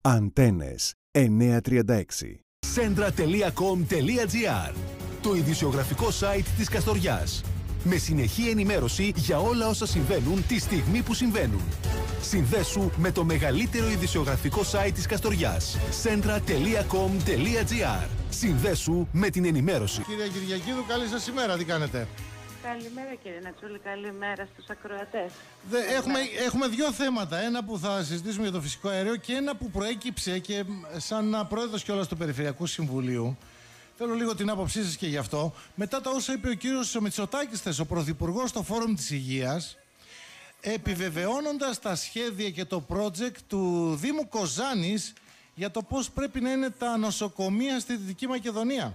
Αντένες 936. Centra.com.gr, το ειδησιογραφικό site της Καστοριάς. Με συνεχή ενημέρωση για όλα όσα συμβαίνουν τη στιγμή που συμβαίνουν. Συνδέσου με το μεγαλύτερο ειδησιογραφικό site της Καστοριάς. Centra.com.gr. Συνδέσου με την ενημέρωση. Κυρία Κυριακίδου, καλή σας ημέρα. Τι κάνετε? Καλημέρα κύριε Νατσούλη, καλημέρα στους ακροατές. Έχουμε δύο θέματα. Ένα που θα συζητήσουμε για το φυσικό αέριο και ένα που προέκυψε και σαν πρόεδρος κιόλας του Περιφερειακού Συμβουλίου. Θέλω λίγο την άποψή σας και γι' αυτό. Μετά τα όσα είπε ο κύριος Μητσοτάκης, ο Πρωθυπουργός στο Φόρουμ της Υγείας, επιβεβαιώνοντας τα σχέδια και το project του Δήμου Κοζάνης για το πώς πρέπει να είναι τα νοσοκομεία στη Δυτική Μακεδονία.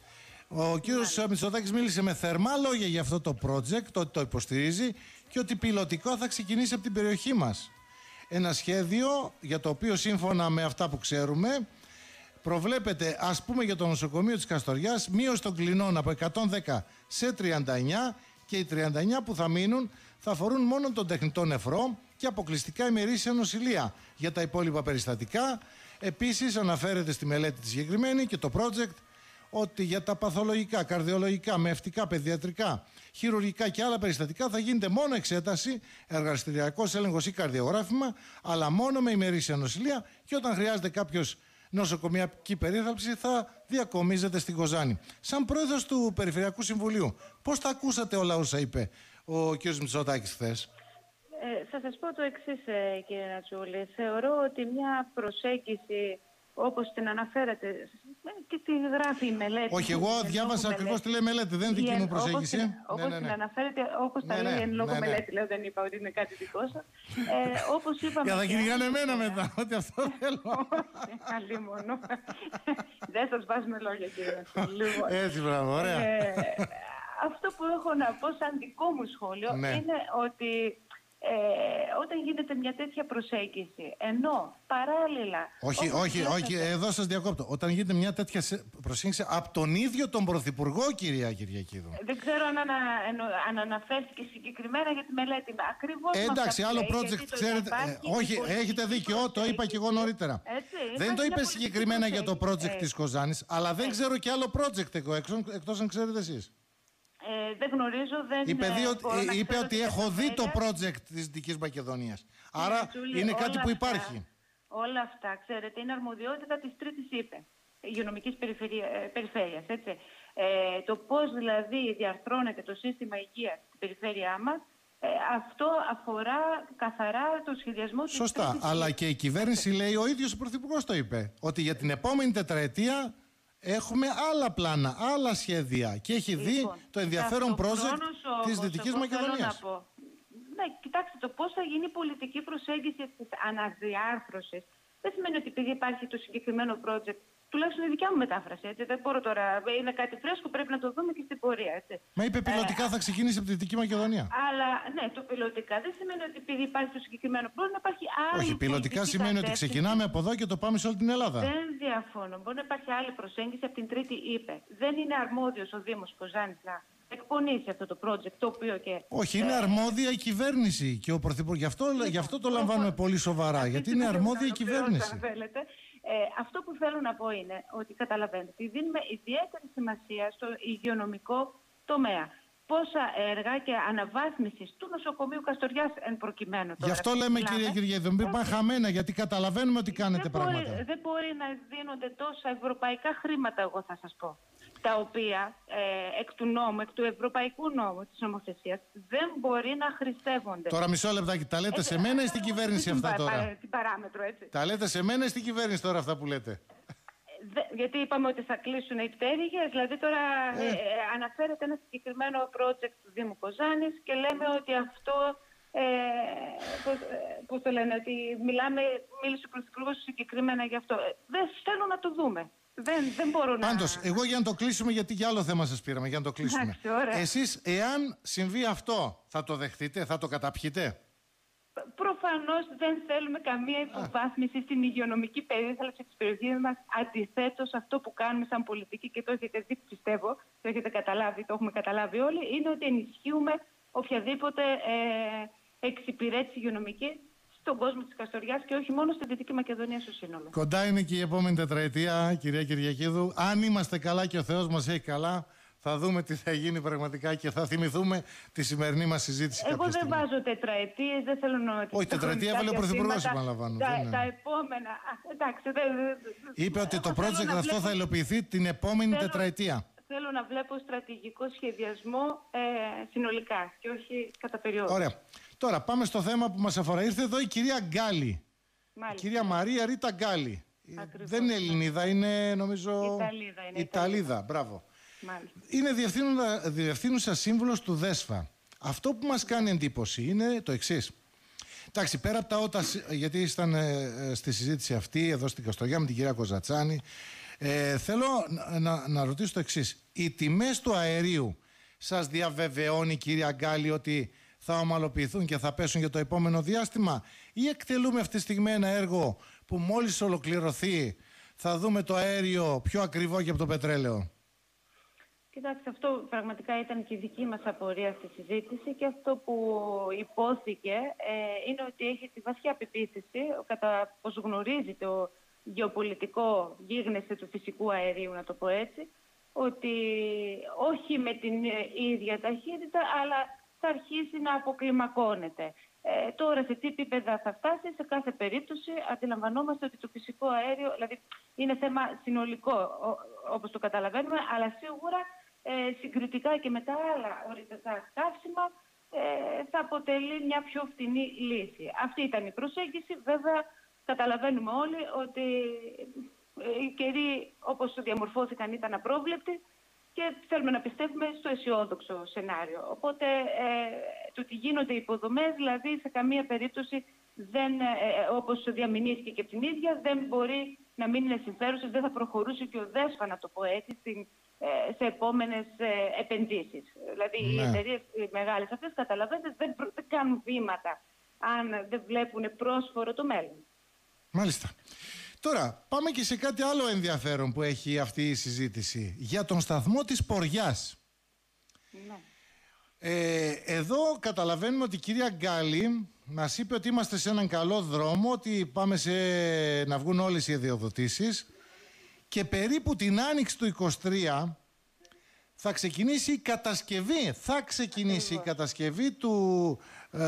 Ο κύριος Μητσοτάκης μίλησε με θερμά λόγια για αυτό το project, ότι το υποστηρίζει και ότι πιλωτικό θα ξεκινήσει από την περιοχή μας. Ένα σχέδιο για το οποίο σύμφωνα με αυτά που ξέρουμε προβλέπεται, ας πούμε, για το νοσοκομείο της Καστοριάς μείωση των κλινών από 110 σε 39 και οι 39 που θα μείνουν θα αφορούν μόνο τον τεχνητό νεφρό και αποκλειστικά ημερήσια νοσηλεία. Για τα υπόλοιπα περιστατικά επίσης αναφέρεται στη μελέτη τη συγκεκριμένη και το project ότι για τα παθολογικά, καρδιολογικά, μευτικά, παιδιατρικά, χειρουργικά και άλλα περιστατικά θα γίνεται μόνο εξέταση, εργαστηριακός έλεγχος ή καρδιογράφημα, αλλά μόνο με ημερήσια νοσηλεία και όταν χρειάζεται κάποιος νοσοκομιακή περίθαλψη θα διακομίζεται στην Κοζάνη. Σαν πρόεδρος του Περιφερειακού Συμβουλίου, πώς τα ακούσατε όλα όσα είπε ο κ. Μητσοτάκης χθες? Θα σας πω το εξής, κύριε Νατσούλη. Θεωρώ ότι μια προσέγγιση όπως την αναφέρατε και τη γράφει η μελέτη. Όχι, εγώ διάβασα ακριβώς τι λέει η μελέτη, δεν είναι δική μου προσέγγιση. Όπως την αναφέρετε, όπως τα λέει εν λόγω μελέτη, λέω, δεν είπα ότι είναι κάτι δικό σας. Όπως είπαμε... Για να κυνηγάνε εμένα μετά, ότι αυτό θέλω. Καλή μόνο. Δεν σας βάζουμε λόγια, κύριε Νατσούλη. Έτσι, μπράβο, ωραία. Αυτό που έχω να πω σαν δικό μου σχόλιο είναι ότι όταν γίνεται μια τέτοια προσέγγιση, ενώ παράλληλα... Όχι, εδώ σας διακόπτω. Όταν γίνεται μια τέτοια προσέγγιση από τον ίδιο τον Πρωθυπουργό, κυρία Κυριακίδου. Δεν ξέρω αν αναφέρθηκε συγκεκριμένα για τη μελέτη. Ακριβώς. Εντάξει, άλλο project, ξέρετε. Όχι, έχετε δίκιο, το είπα και εγώ νωρίτερα. Δεν το είπε συγκεκριμένα για το project της Κοζάνης, αλλά δεν ξέρω και άλλο project εγώ, εκτός αν ξέρετε εσείς. Δεν γνωρίζω, είπε ότι έχω δει το project της Δυτικής Μακεδονίας. Άρα είναι κάτι που υπάρχει. Όλα αυτά, ξέρετε, είναι αρμοδιότητα της Τρίτης ΥΠΕ, υγειονομικής περιφέρειας. Έτσι. Το πώς δηλαδή διαρθρώνεται το σύστημα υγείας στην περιφέρειά μας, αυτό αφορά καθαρά το σχεδιασμό της Τρίτης ΥΠΕ. Σωστά, αλλά και η κυβέρνηση λέει, ο ίδιος ο Πρωθυπουργός το είπε, ότι για την επόμενη τετραετία έχουμε άλλα πλάνα, άλλα σχέδια και έχει δει το ενδιαφέρον project της Δυτικής Μακεδονίας. Ναι, κοιτάξτε, το πώς θα γίνει η πολιτική προσέγγιση της αναδιάρθρωσης δεν σημαίνει ότι επειδή υπάρχει το συγκεκριμένο project, τουλάχιστον η δικιά μου μετάφραση, έτσι, δεν μπορώ τώρα, είναι κάτι φρέσκο, πρέπει να το δούμε και στην πορεία. Έτσι. Μα είπε πιλωτικά θα ξεκινήσει από τη Δυτική Μακεδονία. Αλλά ναι, το πιλωτικά δεν σημαίνει ότι επειδή υπάρχει το συγκεκριμένο πρόβλημα υπάρχει άλλη. Όχι, πιλωτικά σημαίνει ότι ξεκινάμε από εδώ και το πάμε σε όλη την Ελλάδα. Δεν διαφωνώ. Μπορεί να υπάρχει άλλη προσέγγιση από την Τρίτη ΥΠΕ. Δεν είναι αρμόδιος ο Δήμος Κοζάνης να εκπονήσει αυτό το project, το οποίο και... Όχι, είναι αρμόδια η κυβέρνηση και ο Πρωθυπουργός. Γι' αυτό το λαμβάνουμε πολύ σοβαρά, γιατί είναι αρμόδια η κυβέρνηση. Αυτό που θέλω να πω είναι ότι καταλαβαίνετε ότι δίνουμε ιδιαίτερη σημασία στο υγειονομικό τομέα. Πόσα έργα και αναβάθμισης του νοσοκομείου Καστοριάς εν προκειμένου. Γι' αυτό λέμε, κυρία Κυριακίδου, μην πάμε χαμένα, γιατί καταλαβαίνουμε ότι κάνετε πράγματα. Δεν μπορεί να δίνονται τόσα ευρωπαϊκά χρήματα, εγώ θα σας πω, τα οποία εκ του νόμου, εκ του ευρωπαϊκού νόμου της νομοθεσίας δεν μπορεί να χρηστεύονται. Τώρα μισό λεπτάκι, τα λέτε σε μένα ή στην κυβέρνηση αυτά τώρα? Την παράμετρο, έτσι. Τα λέτε σε μένα ή στην κυβέρνηση τώρα αυτά που λέτε? Γιατί είπαμε ότι θα κλείσουν οι πτέρυγες, δηλαδή τώρα αναφέρεται ένα συγκεκριμένο project του Δήμου Κοζάνης και λέμε ότι αυτό, πώς το λένε, ότι μίλησε ο Πρωθυπουργός συγκεκριμένα γι' αυτό. Δεν θέλω να το δούμε. Δεν μπορώ να... Πάντως, εγώ για να το κλείσουμε, γιατί για άλλο θέμα σας πήραμε, για να το κλείσουμε. Εσείς, εάν συμβεί αυτό, θα το δεχτείτε, θα το καταπιείτε? Προφανώς δεν θέλουμε καμία υποβάθμιση στην υγειονομική περίθαλψη της περιοχής μας. Αντιθέτως, αυτό που κάνουμε σαν πολιτική και το έχετε δει, πιστεύω, το έχετε καταλάβει, το έχουμε καταλάβει όλοι, είναι ότι ενισχύουμε οποιαδήποτε εξυπηρέτηση υγειονομική στον κόσμο της Καστοριάς και όχι μόνο στη Δυτική Μακεδονία στο σύνολο. Κοντά είναι και η επόμενη τετραετία, κυρία Κυριακίδου. Αν είμαστε καλά και ο Θεός μας έχει καλά, θα δούμε τι θα γίνει πραγματικά και θα θυμηθούμε τη σημερινή μας συζήτηση. Εγώ δεν βάζω τετραετίες, δεν θέλω να... Όχι, τετραετία έβαλε ο Πρωθυπουργός, επαναλαμβάνω. Τα επόμενα... Εντάξει, είπε ότι το project αυτό θα υλοποιηθεί την επόμενη τετραετία. Θέλω να βλέπω στρατηγικό σχεδιασμό συνολικά και όχι κατά περιόδους. Ωραία. Τώρα πάμε στο θέμα που μας αφορά. Ήρθε εδώ η κυρία Γκάλη. Η κυρία Μαρία Ρίτα Γκάλη. Δεν είναι Ελληνίδα, είναι νομίζω... Ιταλίδα, μπράβο. Μάλιστα. Είναι διευθύνουσα σύμβουλος του ΔΕΣΦΑ. Αυτό που μας κάνει εντύπωση είναι το εξής. Εντάξει, πέρα από τα ότα, γιατί ήσταν στη συζήτηση αυτή εδώ στην Καστοριά με την κυρία Κοζατσάνη, θέλω να ρωτήσω το εξής. Οι τιμές του αερίου σας διαβεβαιώνει, κυρία Γκάλη, ότι θα ομαλοποιηθούν και θα πέσουν για το επόμενο διάστημα, ή εκτελούμε αυτή τη στιγμή ένα έργο που μόλις ολοκληρωθεί θα δούμε το αέριο πιο ακριβό και από το πετρέλαιο? Κοιτάξτε, αυτό πραγματικά ήταν και η δική μας απορία στη συζήτηση και αυτό που υπόθηκε είναι ότι έχει τη βαθιά πεποίθηση, κατά πως γνωρίζει το γεωπολιτικό γίγνεσθε του φυσικού αερίου, να το πω έτσι, ότι όχι με την ίδια ταχύτητα, αλλά θα αρχίσει να αποκλιμακώνεται. Τώρα σε τι επίπεδα θα φτάσει, σε κάθε περίπτωση αντιλαμβανόμαστε ότι το φυσικό αέριο, δηλαδή είναι θέμα συνολικό όπως το καταλαβαίνουμε, αλλά σίγουρα συγκριτικά και με τα άλλα ορυκτά καύσιμα θα αποτελεί μια πιο φτηνή λύση. Αυτή ήταν η προσέγγιση. Βέβαια καταλαβαίνουμε όλοι ότι οι καιροί όπως διαμορφώθηκαν ήταν απρόβλεπτοι και θέλουμε να πιστεύουμε στο αισιόδοξο σενάριο. Οπότε το ότι γίνονται υποδομές, δηλαδή σε καμία περίπτωση δεν, όπως διαμηνήθηκε και από την ίδια, δεν μπορεί να μην είναι συμφέρουσες, δεν θα προχωρούσε και ο ΔΕΣΦΑ, να το πω έτσι, σε επόμενες επενδύσεις. Δηλαδή οι εταιρείες μεγάλες αυτές, καταλαβαίνετε, δεν κάνουν βήματα αν δεν βλέπουν πρόσφορο το μέλλον. Μάλιστα. Τώρα, πάμε και σε κάτι άλλο ενδιαφέρον που έχει αυτή η συζήτηση. Για τον σταθμό της Ποριάς. Ναι. Εδώ καταλαβαίνουμε ότι η κυρία Γκάλη μας είπε ότι είμαστε σε έναν καλό δρόμο, ότι πάμε να βγουν όλες οι αδειοδοτήσεις και περίπου την άνοιξη του 23 θα ξεκινήσει η κατασκευή. Η κατασκευή του...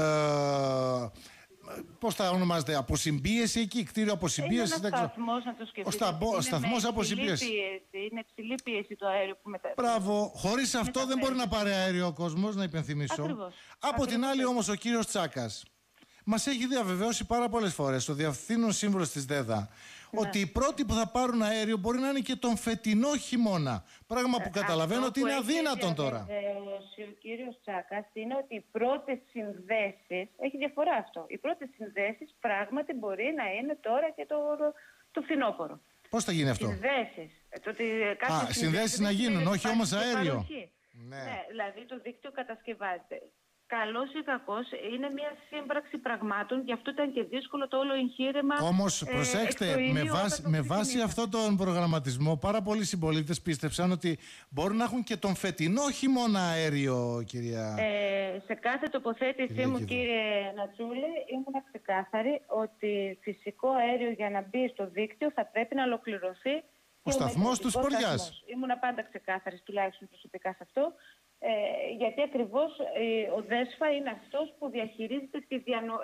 πώς θα ονομάζεται, αποσυμπίεση εκεί, κτίριο αποσυμπίεση. Είναι ένας σταθμός, να το σκεφτείτε. Ο σταθμός αποσυμπίεση. Είναι υψηλή πίεση το αέριο που μεταφέρει. Μπράβο. Χωρίς αυτό δεν μπορεί να πάρει αέριο ο κόσμος, να υπενθυμίσω. Ακριβώς. Από την άλλη όμως ο κύριος Τσάκας μας έχει διαβεβαιώσει πάρα πολλές φορές, ο διευθύνων σύμβουλος της ΔΕΔΑ, ότι οι πρώτοι που θα πάρουν αέριο μπορεί να είναι και τον φετινό χειμώνα. Πράγμα που καταλαβαίνω ότι είναι αδύνατον τώρα. Ο κύριος Τσάκας είναι ότι οι πρώτες συνδέσεις, έχει διαφορά αυτό, οι πρώτες συνδέσεις πράγματι μπορεί να είναι τώρα και το φθινόπωρο. Πώς θα γίνει αυτό? Συνδέσεις να γίνουν, όχι όμως αέριο. Ναι, δηλαδή το δίκτυο κατασκευάζεται. Καλός ή κακός, είναι μια σύμπραξη πραγμάτων, γι' αυτό ήταν και δύσκολο το όλο εγχείρημα. Όμως προσέξτε, με βάση αυτόν τον προγραμματισμό, πάρα πολλοί συμπολίτες πίστεψαν ότι μπορούν να έχουν και τον φετινό χειμώνα αέριο, κυρία. Σε κάθε τοποθέτησή μου, κύριε Νατσούλη, ήμουν ξεκάθαρη ότι φυσικό αέριο για να μπει στο δίκτυο θα πρέπει να ολοκληρωθεί. Ο σταθμός του Ποριάς. Ήμουν πάντα ξεκάθαρη, τουλάχιστον προσωπικά σε αυτό. Γιατί ακριβώς ο ΔΕΣΦΑ είναι αυτός που διαχειρίζεται την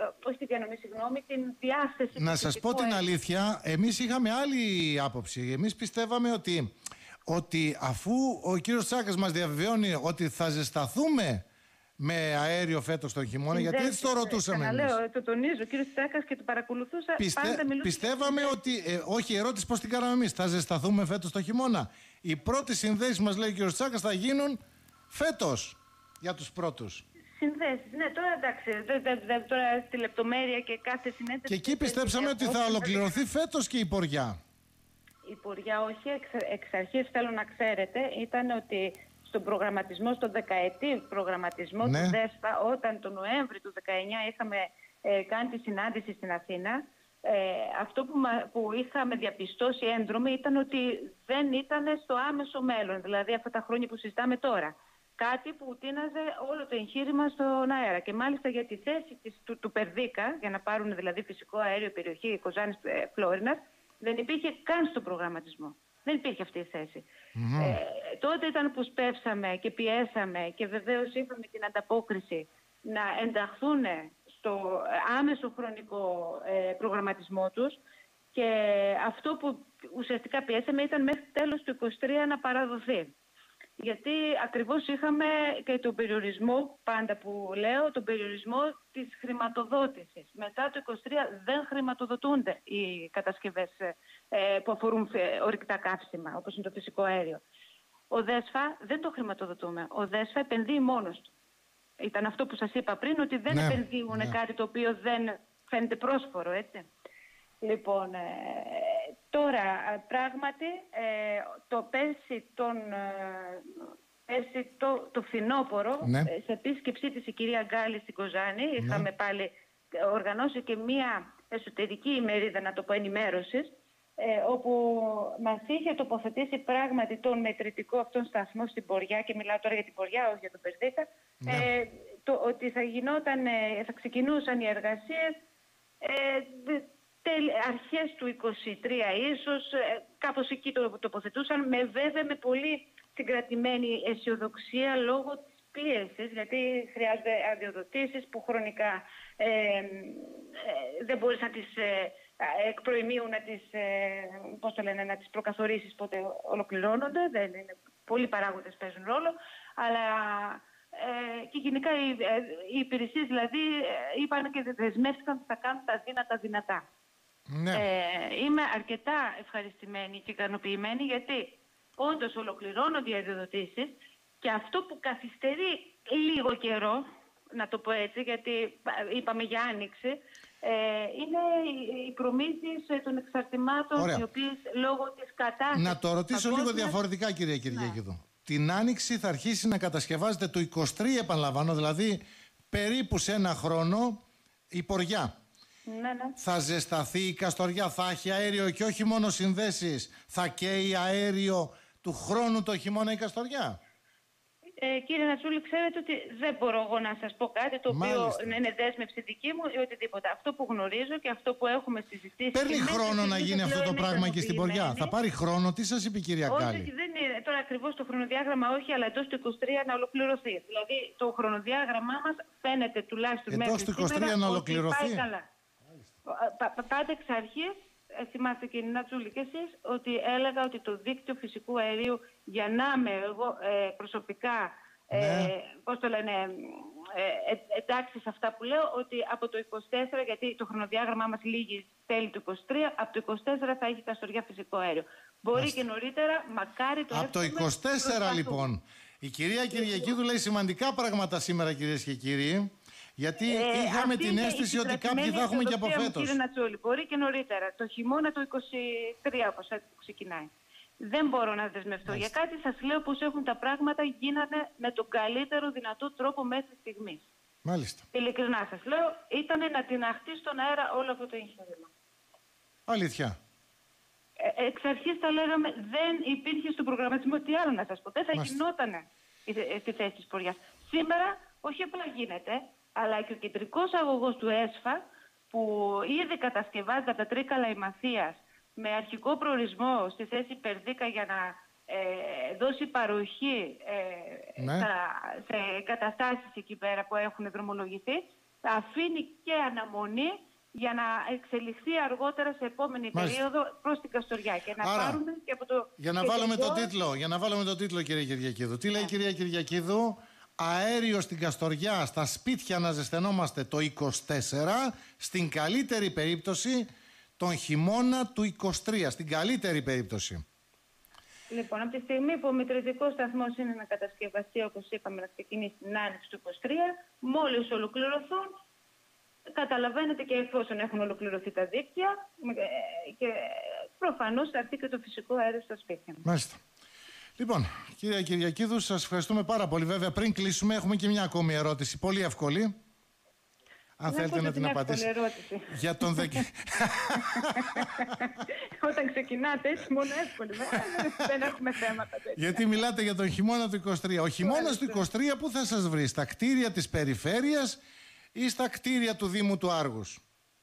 διάθεση. Να σας πω την αλήθεια, εμείς είχαμε άλλη άποψη. Εμείς πιστεύαμε ότι αφού ο κύριος Τσάκας μας διαβεβαιώνει ότι θα ζεσταθούμε με αέριο φέτος τον χειμώνα, γιατί έτσι το ρωτούσαμε εμείς. Το τονίζω, ο κύριος Τσάκας, και το παρακολουθούσα. Πιστεύαμε ότι, όχι, η ερώτηση πώς την κάναμε εμείς, θα ζεσταθούμε φέτος τον χειμώνα. Οι πρώτες συνδέσεις μας, λέει ο κύριος Τσάκας, θα γίνουν φέτος για τους πρώτους. Συνδέσεις, ναι, τώρα εντάξει, τώρα στη λεπτομέρεια και κάθε συνέντευξη. Και εκεί πιστέψαμε ότι θα ολοκληρωθεί φέτος και η Ποριά. Η Ποριά, όχι, εξ αρχής θέλω να ξέρετε, ήταν ότι στον προγραμματισμό, στον δεκαετή προγραμματισμό του ΔΕΣΦΑ, όταν τον Νοέμβρη του 2019 είχαμε κάνει τη συνάντηση στην Αθήνα, αυτό που είχαμε διαπιστώσει έντρομη ήταν ότι δεν ήταν στο άμεσο μέλλον, δηλαδή αυτά τα χρόνια που συζητάμε τώρα. Κάτι που τίναζε όλο το εγχείρημα στον αέρα. Και μάλιστα για τη θέση του Περδίκα, για να πάρουν δηλαδή φυσικό αέριο περιοχή Κοζάνης Φλόρινας, δεν υπήρχε καν στον προγραμματισμό. Δεν υπήρχε αυτή η θέση. Τότε ήταν που σπεύσαμε και πιέσαμε και βεβαίως είχαμε την ανταπόκριση να ενταχθούν στο άμεσο χρονικό προγραμματισμό τους, και αυτό που ουσιαστικά πιέσαμε ήταν μέχρι τέλος του 2023 να παραδοθεί. Γιατί ακριβώς είχαμε και τον περιορισμό, πάντα που λέω, τον περιορισμό της χρηματοδότησης. Μετά το 2023 δεν χρηματοδοτούνται οι κατασκευές που αφορούν ορυκτά καύσιμα, όπως είναι το φυσικό αέριο. Ο ΔΕΣΦΑ δεν το χρηματοδοτούμε. Ο ΔΕΣΦΑ επενδύει μόνος του. Ήταν αυτό που σας είπα πριν, ότι δεν επενδύουν κάτι το οποίο δεν φαίνεται πρόσφορο, έτσι. Λοιπόν, τώρα πράγματι πέρσι το φθινόπωρο, σε επίσκεψή της η κυρία Γκάλη στην Κοζάνη, είχαμε πάλι οργανώσει και μία εσωτερική ημερίδα, να το πω, ενημέρωσης, όπου μας είχε τοποθετήσει πράγματι τον μετρητικό αυτόν σταθμό στην Ποριά, και μιλάω τώρα για την Ποριά, όχι για τον Περδίκα, ότι θα ξεκινούσαν οι εργασίες αρχές του 23 ίσως, κάπως εκεί το τοποθετούσαν, βέβαια με πολύ συγκρατημένη αισιοδοξία λόγω της πίεσης, γιατί χρειάζονται αδειοδοτήσεις που χρονικά δεν μπορείς να τις εκ προημίου να τις προκαθορίσεις πότε ολοκληρώνονται, δεν είναι, πολλοί παράγοντες παίζουν ρόλο, αλλά και γενικά οι υπηρεσίες δηλαδή είπαν και δεσμεύτηκαν ότι θα κάνουν τα δύνατα δυνατά. Είμαι αρκετά ευχαριστημένη και ικανοποιημένη, γιατί όντως ολοκληρώνονται οι αδειοδοτήσεις, και αυτό που καθυστερεί λίγο καιρό, να το πω έτσι, γιατί είπαμε για άνοιξη, είναι οι προμήθειες των εξαρτημάτων, οι οποίες λόγω της κατάστασης... Να το ρωτήσω λίγο διαφορετικά, κυρία Κυριακίδου. Την άνοιξη θα αρχίσει να κατασκευάζεται το 23, επαναλαμβάνω, δηλαδή περίπου σε ένα χρόνο, η Ποριά. Θα ζεσταθεί η Καστοριά, θα έχει αέριο, και όχι μόνο συνδέσεις, θα καίει αέριο του χρόνου το χειμώνα η Καστοριά. Κύριε Νατσούλη, ξέρετε ότι δεν μπορώ εγώ να σας πω κάτι το οποίο είναι δέσμευση δική μου ή οτιδήποτε. Αυτό που γνωρίζω και αυτό που έχουμε συζητήσει... Παίρνει χρόνο να γίνει αυτό το πράγμα και στην Ποριά. Θα πάρει χρόνο, τι σας είπε η κυρία Γκάλη? Όχι, δεν είναι τώρα ακριβώς το χρονοδιάγραμμα, όχι, αλλά εντός του 23 να ολοκληρωθεί. Δηλαδή το χρονοδιάγραμμά μας φαίνεται τουλάχιστον μέχρι σήμερα... Εντός του 23 να ολοκληρωθεί. Πάντα εξ αρχής, θυμάστε κύριε Νατσούλη και εσείς, ότι έλεγα ότι το δίκτυο φυσικού αερίου, για να είμαι εγώ προσωπικά, πώς το λένε, εντάξει σε αυτά που λέω, ότι από το 24, γιατί το χρονοδιάγραμμά μας λύγει τέλη του 23, από το 24 θα έχει Καστοριά φυσικό αέριο. Μπορεί και νωρίτερα, μακάρι το από το 24 λοιπόν. Η κυρία Κυριακίδου λέει σημαντικά πράγματα σήμερα, κυρίες και κύριοι. Γιατί είχαμε την αίσθηση ότι κάποιοι θα έχουμε και από φέτος. Κύριε Νατσούλη, μπορεί και νωρίτερα. Το χειμώνα το 23, όπως ξεκινάει. Δεν μπορώ να δεσμευτώ για κάτι. Σας λέω πως έχουν τα πράγματα, γίνανε με τον καλύτερο δυνατό τρόπο μέχρι στιγμής. Μάλιστα. Ειλικρινά σας λέω, ήταν να τιναχτεί στον αέρα όλο αυτό το εγχείρημα. Αλήθεια. Εξ αρχής τα λέγαμε, δεν υπήρχε στον προγραμματισμό. Τι άλλο να σας πω, δεν θα γινότανε στη θέση της Ποριάς. Σήμερα όχι απλά γίνεται, αλλά και ο κεντρικός αγωγός του ΕΣΦΑ, που ήδη κατασκευάζεται από τα Τρίκαλα Ημαθίας με αρχικό προορισμό στη θέση Περδίκα για να δώσει παροχή σε καταστάσεις εκεί πέρα που έχουν δρομολογηθεί, θα αφήνει και αναμονή για να εξελιχθεί αργότερα σε επόμενη περίοδο προς την Καστοριά. Και να πάρουμε και από το... Για να βάλουμε το τίτλο, κυρία Κυριακίδου. Τι λέει η κυρία Κυριακίδου? Αέριο στην Καστοριά, στα σπίτια να ζεσθενόμαστε το 24, στην καλύτερη περίπτωση τον χειμώνα του 23, στην καλύτερη περίπτωση. Λοιπόν, από τη στιγμή που ο μετρητικός σταθμός είναι να κατασκευαστεί, όπως είπαμε, να ξεκινήσει την άνοιξη του 23, μόλις ολοκληρωθούν, καταλαβαίνετε, και εφόσον έχουν ολοκληρωθεί τα δίκτυα, και προφανώς θα έρθει και το φυσικό αέριο στα σπίτια. Μάλιστα. Λοιπόν, κυρία Κυριακίδου, σας ευχαριστούμε πάρα πολύ. Βέβαια, πριν κλείσουμε, έχουμε και μια ακόμη ερώτηση, πολύ εύκολη. Αν θέλετε να την απαντήσετε. Για τον Όταν Μαχινάτε έτσι μόνο εύκολη. Δεν έχουμε θέματα τέτοια. Γιατί μιλάτε για τον χειμώνα του 23. Ο χειμώνας του 23 πού θα σας βρει? Στα κτίρια της περιφέρειας ή στα κτίρια του Δήμου του Άργους?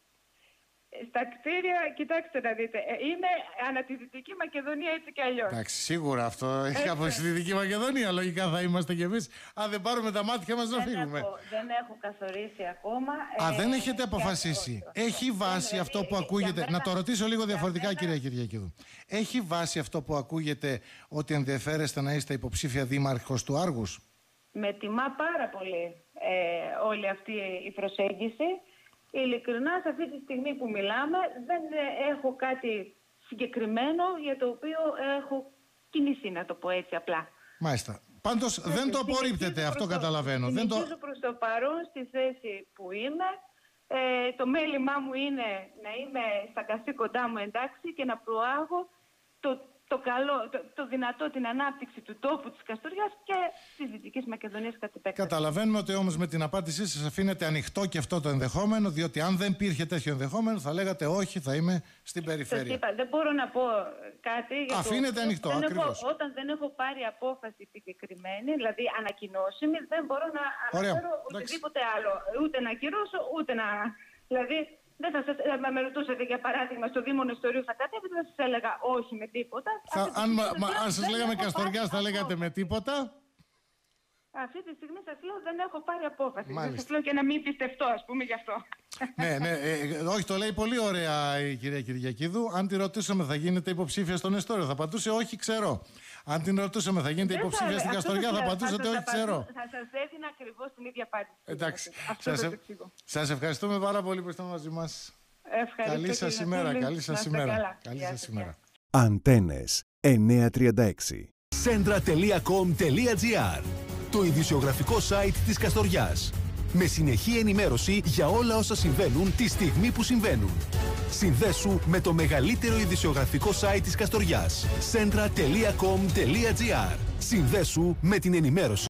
Στα κτίρια, κοιτάξτε να δείτε, είμαι ανά τη Δυτική Μακεδονία έτσι κι αλλιώς. Εντάξει, σίγουρα αυτό έχει από τη Δυτική Μακεδονία. Λογικά θα είμαστε κι εμείς. Αν δεν πάρουμε τα μάτια μας να φύγουμε. Δεν έχω καθορίσει ακόμα. Δεν έχετε αποφασίσει. Έχει βάση αυτό που ακούγεται. Να το ρωτήσω λίγο διαφορετικά, κυρία Κυριακίδου. Έχει βάση αυτό που ακούγεται ότι ενδιαφέρεστε να είστε υποψήφια δήμαρχος του Άργους? Με τιμά πάρα πολύ όλη αυτή η προσέγγιση. Ειλικρινά, σε αυτή τη στιγμή που μιλάμε, δεν έχω κάτι συγκεκριμένο για το οποίο έχω κινήσει, να το πω έτσι απλά. Μάλιστα. Πάντως δεν το απορρίπτετε, αυτό καταλαβαίνω. Συνεχίζω προς το παρόν στη θέση που είμαι. Το μέλημά μου είναι να είμαι στα καθήκοντά μου εντάξει και να προάγω το καλό, το δυνατό, την ανάπτυξη του τόπου της Καστοριάς και της Δυτικής Μακεδονίας κατ' επέκταση. Καταλαβαίνουμε ότι όμως με την απάντησή σας αφήνετε ανοιχτό και αυτό το ενδεχόμενο, διότι αν δεν υπήρχε τέτοιο ενδεχόμενο θα λέγατε όχι, θα είμαι στην περιφέρεια. Σας είπα, δεν μπορώ να πω κάτι. Αφήνετε ανοιχτό, ακριβώς. Όταν δεν έχω πάρει απόφαση συγκεκριμένη, δηλαδή ανακοινώσιμη, δεν μπορώ να αναφέρω οτιδήποτε άλλο. Ούτε να ακυρώσω, ούτε να... Δηλαδή, δεν θα σας, με ρωτούσατε για παράδειγμα στο Δήμο Νεστορίου θα κατέβετε, θα σας έλεγα όχι με τίποτα. Αν σας λέγαμε Καστοριάς θα λέγατε με τίποτα. Αυτή τη στιγμή σας λέω δεν έχω πάρει απόφαση. Μάλιστα. Σας λέω και να μην πιστευτώ, ας πούμε, γι' αυτό. Ναι, όχι, το λέει πολύ ωραία η κυρία Κυριακίδου. Αν τη ρωτούσαμε θα γίνετε υποψήφια στο Νεστόριο, θα απαντούσε όχι, ξέρω. Αν την ρωτούσαμε θα γίνετε υποψήφια στην Καστοριά, θα απαντούσατε όχι, ξέρω. Θα σας έδινα ακριβώς την ίδια απάντηση. Εντάξει. Σας ευχαριστούμε πάρα πολύ που είστε μαζί μας. Ευχαριστώ. Καλή σας ημέρα. Καλή σας ημέρα. Καλή σας ημέρα. Αντένες 936. Centra.com.gr, το ειδησιογραφικό site της Καστοριάς. Με συνεχή ενημέρωση για όλα όσα συμβαίνουν τη στιγμή που συμβαίνουν. Συνδέσου με το μεγαλύτερο ειδησιογραφικό site της Καστοριάς. Centra.com.gr. Συνδέσου με την ενημέρωση.